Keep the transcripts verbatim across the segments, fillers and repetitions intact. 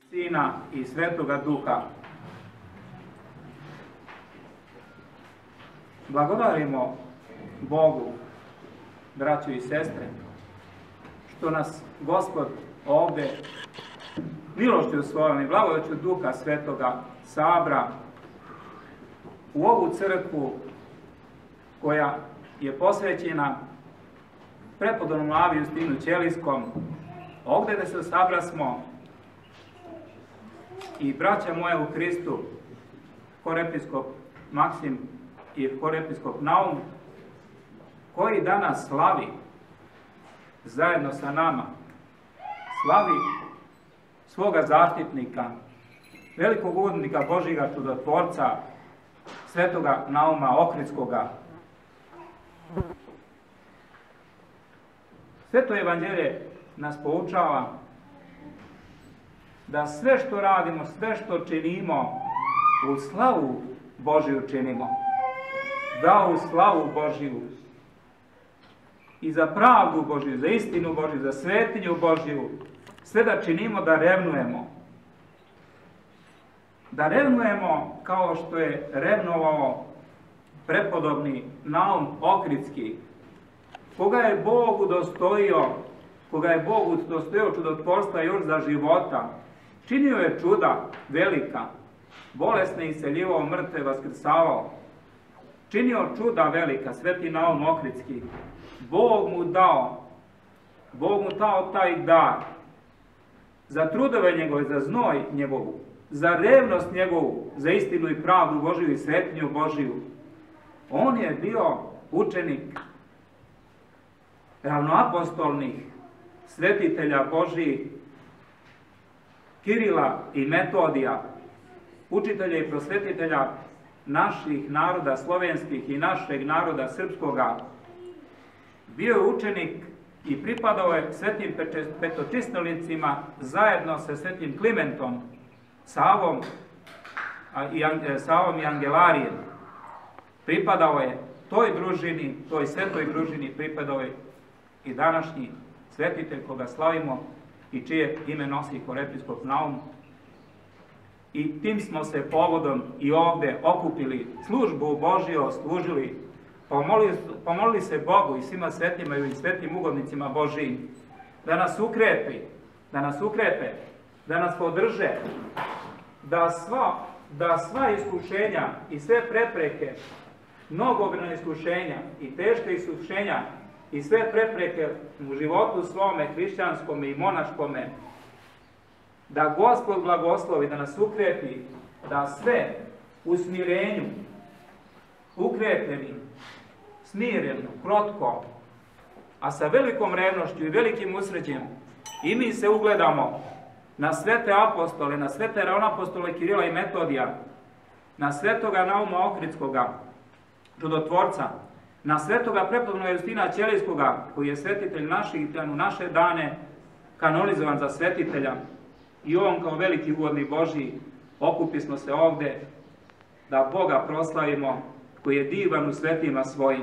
Sina i Svetoga Duha. Blagodarimo Bogu, braćo i sestre, što nas Gospod ovde milošću svojom i blagodaću Duha Svetoga sabra u ovu crkvu koja je posvećena prepodobnom Avi Justinu Ćelijskom, ovde gde se sabrasmo i braća moja u Hristu, horepiskop Maksim i horepiskop Naum, koji danas slavi zajedno sa nama, slavi svoga zaštitnika, velikog ugodnika Božjega čudotvorca, Svetoga Nauma Ohridskoga. Sveto evanđelje nas poučava da sve što radimo, sve što činimo, u slavu Božiju činimo. Da u slavu Božiju i za pravdu Božiju, za istinu Božiju, za svetinju Božiju, sve da činimo da revnujemo. Da revnujemo kao što je revnovao prepodobni Naum Ohridski, koga je Bog udostojio, koga je Bog udostojio čudotvorstva još za života. Činio je čuda velika, bolesne isceljivao, mrtve vaskrsavao. Činio čuda velika, sveti Naum Ohridski. Bog mu dao, Bog mu dao taj dar za trudove njegove, za znoj njegovu, za revnost njegovu, za istinu i pravdu Božiju i svetinju Božiju. On je bio učenik ravnoapostolnih svetitelja Božijih, Kirila i Metodija, učitelja i prosvetitelja naših naroda slovenskih i našeg naroda srpskoga. Bio je učenik i pripadao je svetim petočistovnicima zajedno sa svetim Klimentom, Savom i, Savom i Angelarijem. Pripadao je toj družini, toj svetoj družini, pripadao je i današnji svetitelj koga slavimo i čije ime nosi horepiskop Naum. I tim smo se povodom i ovde okupili, službu Božiju služili, pomolili, pomolili se Bogu i svima svetima i svetim ugodnicima Božijim da nas ukrepi, da nas ukrepe, da nas podrže, da sva, da sva iskušenja i sve prepreke, mnogobrojna iskušenja i teška iskušenja i sve prepreke u životu svome, hrišćanskome i monaškome, da Gospod blagoslovi, da nas ukrepi, da sve u smirenju, ukrepljeni, smireno, krotko, a sa velikom revnošću i velikim usrećem, i mi se ugledamo na svete apostole, na svete ravnoapostole Kirila i Metodija, na svetoga Nauma Ohridskoga, čudotvorca, na svetoga prepodobnog Justina Ćelijskoga, koji je svetitelj naših, u naše dane kanonizovan za svetitelja, i on kao veliki ugodni Božji, okupi smo se ovde da Boga proslavimo, koji je divan u svetima svojim.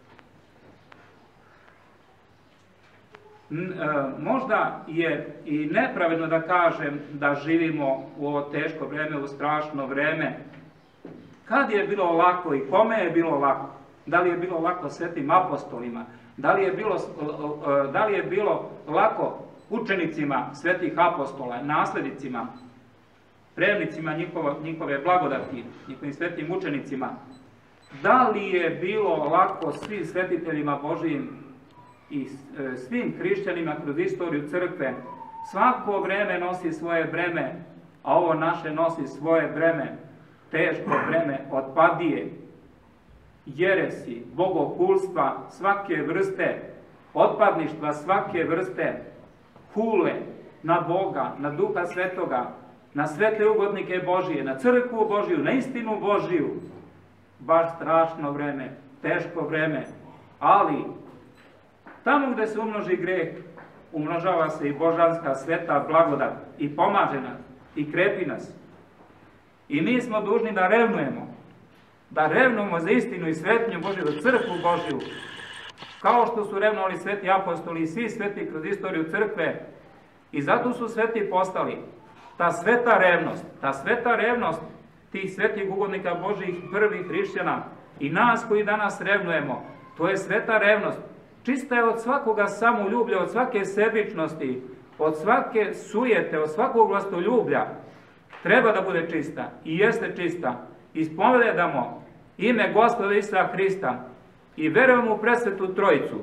Možda je i nepravedno da kažem da živimo u ovo teško vreme, u strašno vreme. Kad je bilo lako i kome je bilo lako? Da li je bilo lako svetim apostolima? Da li je bilo, da li je bilo lako učenicima svetih apostola, naslednicima, premnicima njihova, njihove blagodati, njihovim svetim učenicima? Da li je bilo lako svim svetiteljima Božijim i svim hrišćanima kroz istoriju crkve? Svako vreme nosi svoje breme, a ovo naše nosi svoje breme, teško breme otpadije, jeresi, bogohulstva svake vrste, otpadništva svake vrste, hule na Boga, na Duha Svetoga, na svete ugodnike Božije, na crkvu Božiju, na istinu Božiju. Baš strašno vreme, teško vreme, ali tamo gde se umnoži greh, umnožava se i božanska sveta blagodat i pomaže nas i krepi nas. I mi smo dužni da revnujemo, da revnujemo za istinu i svetinju Božiju, za crkvu Božiju, kao što su revnovali sveti apostoli i svi sveti kroz istoriju crkve. I zato su sveti postali ta sveta revnost, ta sveta revnost tih svetih ugodnika Božjih prvih hrišćana i nas koji danas revnujemo, to je sveta revnost. Čista je od svakoga samoljublja, od svake sebičnosti, od svake sujete, od svakog vlastoljublja. Treba da bude čista i jeste čista. Ispovedamo ime Gospoda Isusa Hrista i verujemo u presvetu Trojicu.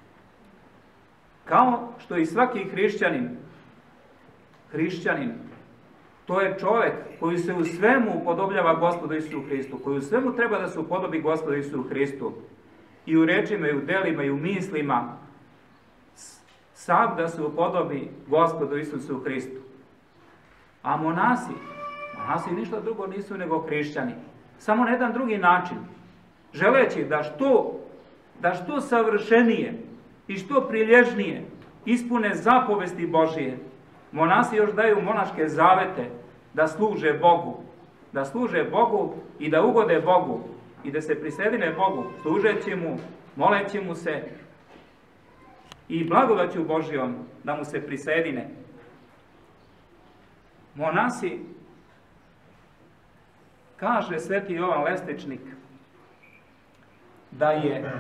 Kao što i svaki hrišćanin, hrišćanin, to je čovjek koji se u svemu upodobljava Gospodu Isusu Hristu, koji u svemu treba da se upodobi Gospodu Isusu Hristu. I u rečima, i u delima, i u mislima, sav da se upodobi Gospodu Isusu Hristu. A monasi, monasi ništa drugo nisu nego hrišćani. Samo na jedan drugi način, želeći da što, da što savršenije i što prilježnije ispune zapovesti Božije. Monasi još daju monaške zavete da služe Bogu, da služe Bogu i da ugode Bogu i da se prisedine Bogu, služeći Mu, moleći Mu se i blagodaću Božijom da Mu se prisedine. Monasi, kaže sveti Jovan Lestičnik, da je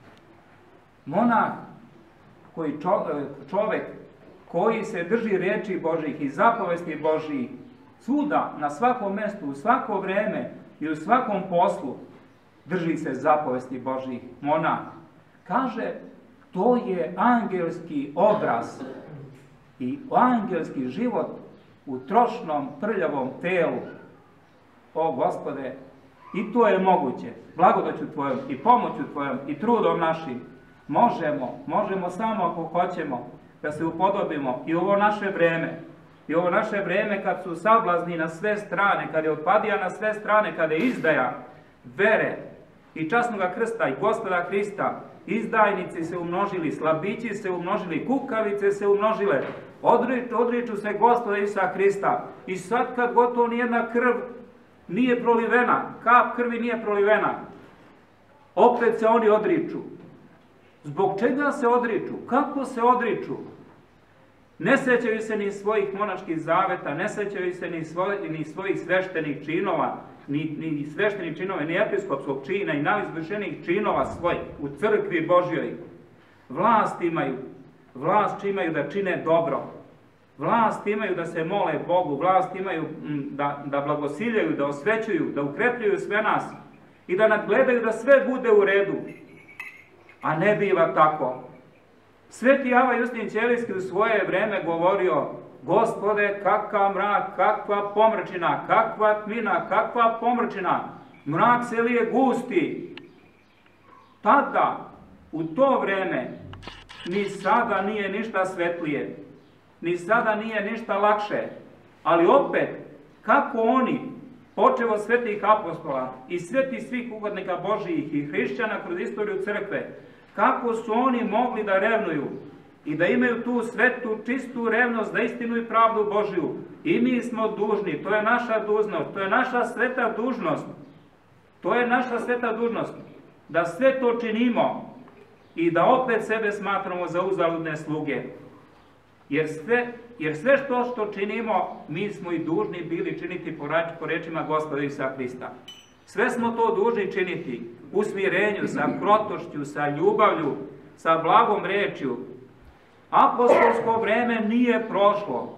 monah koji čovek koji se drži riječi Božjih i zapovesti Božjih svuda, na svakom mjestu, u svako vreme i u svakom poslu, drži se zapovesti Božjih. Monah kaže, to je angelski obraz i angelski život u trošnom, prljavom telu. O Gospode, i to je moguće, blagodaću Tvojom i pomoću Tvojom i trudom našim. Možemo, možemo samo ako hoćemo da se upodobimo i ovo naše vreme, i ovo naše vreme kad su sablazni na sve strane, kad je otpadija na sve strane, kad je izdaja vere i časnoga krsta i Gospoda Hrista, izdajnici se umnožili, slabići se umnožili, kukavice se umnožile, odriču, odriču se Gospoda Isusa Hrista i sad kad gotovo nijedna krv nije prolivena, kap krvi nije prolivena, opet se oni odriču. Zbog čega se odriču? Kako se odriču? Ne sećaju se ni svojih monaških zaveta, ne sećaju se ni, svoj, ni svojih sveštenih činova, ni, ni sveštenih činova, ni episkopskog čina i najizvršenijih činova svojih u crkvi Božjoj. Vlast imaju, vlast imaju da čine dobro, vlast imaju da se mole Bogu, vlast imaju da, da blagosiljaju, da osvećuju, da ukrepljuju sve nas i da nadgledaju da sve bude u redu. A ne biva tako. Sveti Ava Justin Ćelijski u svoje vreme govorio, Gospode, kakav mrak, kakva pomračina, kakva tmina, kakva pomračina, mrak se lije gusti. Tada, u to vreme, ni sada nije ništa svetlije, ni sada nije ništa lakše, ali opet, kako oni, počevo svetih apostola i sveti svih ugodnika Božijih i hrišćana kroz istoriju crkve, kako su oni mogli da revnuju i da imaju tu svetu, čistu revnost za istinu i pravdu Božiju. I mi smo dužni, to je naša dužnost, to je naša sveta dužnost, to je naša sveta dužnost, da sve to činimo i da opet sebe smatramo za uzaludne sluge. Jer sve, jer sve što, što činimo, mi smo i dužni bili činiti po, po rečima Gospoda Isusa Hrista. Sve smo to dužni činiti u smirenju, sa krotošću, sa ljubavlju, sa blagom rečju. Apostolsko vreme nije prošlo.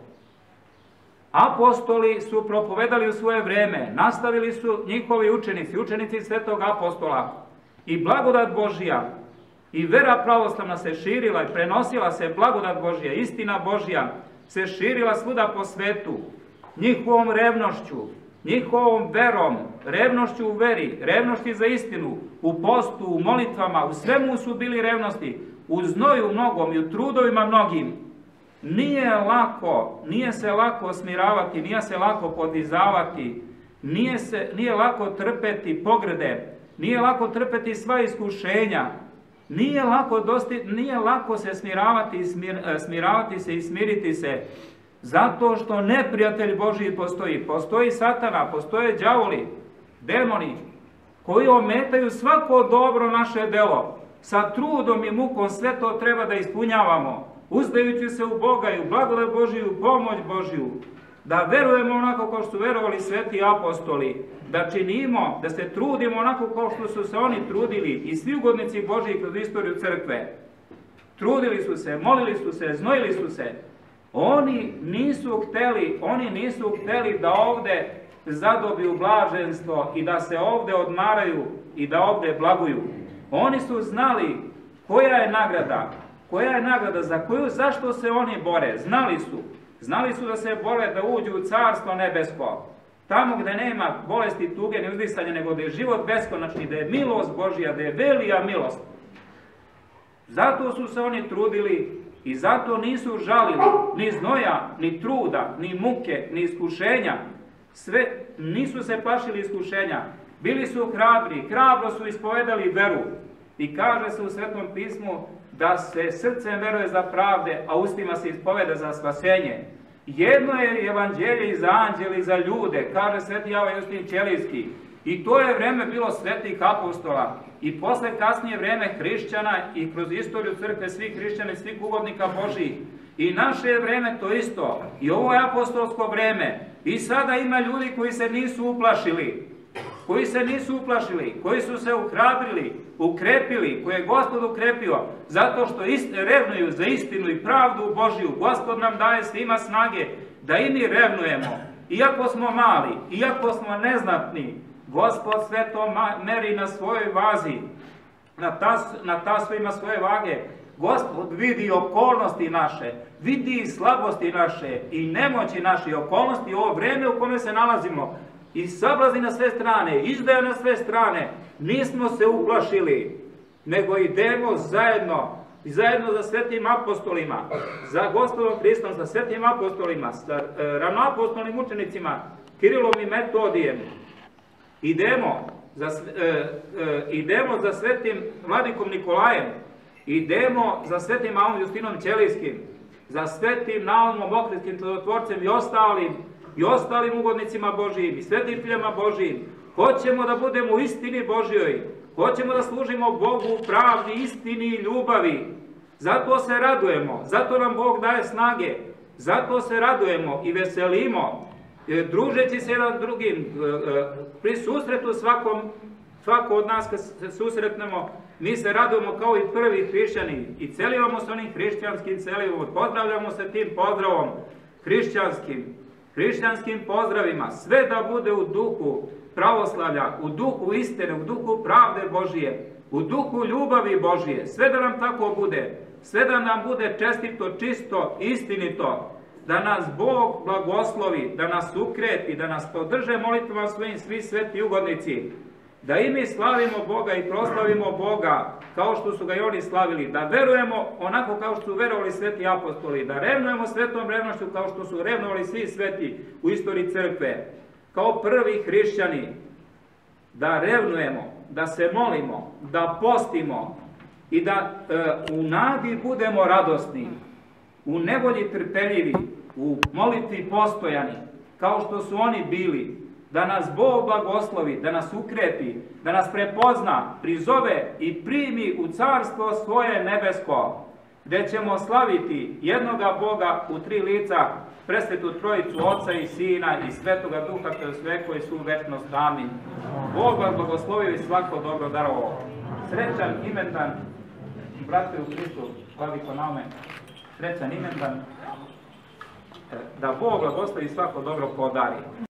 Apostoli su propovedali u svoje vreme, nastavili su njihovi učenici, učenici svetog apostola. I blagodat Božija i vera pravoslavna se širila i prenosila se blagodat Božija, istina Božja se širila svuda po svetu, njihovom revnošću, njihovom verom, revnošću u veri, revnošću za istinu, u postu, u molitvama, u svemu su bili revnosti, u znoju mnogom i u trudovima mnogim. Nije lako, nije se lako smiravati, nije se lako podizavati, nije, se, nije lako trpeti pogrede, nije lako trpeti sva iskušenja, nije lako, dosti, nije lako se smiravati, smir, smiravati se i smiriti se, zato što neprijatelj Božiji postoji. Postoji satana, postoje đavoli, demoni, koji ometaju svako dobro naše delo. Sa trudom i mukom sve to treba da ispunjavamo, uzdajući se u Boga i u blagodat Božiju, pomoć Božiju. da verujemo onako kao što su verovali sveti apostoli, da činimo, da se trudimo onako kao što su se oni trudili i svi ugodnici Božji kroz istoriju crkve. Trudili su se, molili su se, znojili su se. Oni nisu hteli, oni nisu hteli da ovde zadobiju blaženstvo i da se ovde odmaraju i da ovde blaguju. Oni su znali koja je nagrada, koja je nagrada za koju, zašto se oni bore. Znali su, znali su da se bore da uđu u carstvo nebesko. Tamo gde nema bolesti, tuge, ni uzdisanja, nego da je život beskonačni, da je milost Božja, da je velija milost. Zato su se oni trudili i zato nisu žalili ni znoja, ni truda, ni muke, ni iskušenja. Sve, nisu se plašili iskušenja. Bili su hrabri, hrabro su ispovedali veru. I kaže se u Svetom pismu da se srcem veruje za pravde, a ustima se ispoveda za spasenje. Jedno je evanđelje i za anđele i za ljude, kaže sveti Java Justin Ćelijski. I to je vreme bilo svetih apostola. I posle kasnije vreme hrišćana i kroz istoriju crkve svih hrišćana i svih ugodnika Božijih. I naše je vreme to isto. I ovo je apostolsko vreme. I sada ima ljudi koji se nisu uplašili. Koji se nisu uplašili, koji su se uhrabrili, ukrepili, koje je Gospod ukrepio, zato što revnuju za istinu i pravdu Božiju. Gospod nam daje svima snage da i mi revnujemo. Iako smo mali, iako smo neznatni, Gospod sve to meri na svojoj vazi, na, tas, na tasu ima svoje vage. Gospod vidi okolnosti naše, vidi slabosti naše i nemoći naše, okolnosti, ovo vreme u kome se nalazimo. I sablazi na sve strane, izdaje na sve strane, nismo se uplašili, nego idemo zajedno, zajedno za svetim apostolima, za Gospodom Hristom, sa svetim apostolima, sa e, ravnoapostolnim učenicima, Kirilom i Metodijem. Idemo za, e, e, idemo za svetim vladikom Nikolajem, idemo za svetim Avom Justinom Ćelijskim, za svetim Naumom Ohridskim čudotvorcem i ostalim, i ostalim ugodnicima Božijim i svetiteljima Božijim. Hoćemo da budemo u istini Božjoj, hoćemo da služimo Bogu u pravdi, istini i ljubavi. Zato se radujemo, zato nam Bog daje snage, zato se radujemo i veselimo, družeći se jedan drugim, pri susretu svakom, svako od nas kad se susretnemo, mi se radujemo kao i prvi hrišćani i celivamo se onim hrišćanskim celivom, pozdravljamo se tim pozdravom hrišćanskim, hrišćanskim pozdravima, sve da bude u duhu pravoslavlja, u duhu istine, u duhu pravde Božije, u duhu ljubavi Božije, sve da nam tako bude, sve da nam bude čestito, čisto, istinito, da nas Bog blagoslovi, da nas ukrepi, da nas podrže molitvama svojim svi sveti ugodnici, da i mi slavimo Boga i proslavimo Boga kao što su ga i oni slavili, da verujemo onako kao što su verovali sveti apostoli, da revnujemo svetom revnošću kao što su revnovali svi sveti u istoriji crkve, kao prvi hrišćani, da revnujemo, da se molimo, da postimo i da e, u nadi budemo radosni, u nevolji trpeljivi, u molitvi postojani, kao što su oni bili, da nas Bog blagoslovi, da nas ukrepi, da nas prepozna, prizove i primi u carstvo svoje nebesko, gde ćemo slaviti jednoga Boga u tri lica, presvetu trojicu Oca i Sina i Svetoga Duha, te sve koji su u večnost. Amin. Bog vas blagoslovio i svako dobro darovo. Srećan imendan, brate u Hristu, vladiko name, srećan imendan, da Bog blagoslovi i svako dobro podari.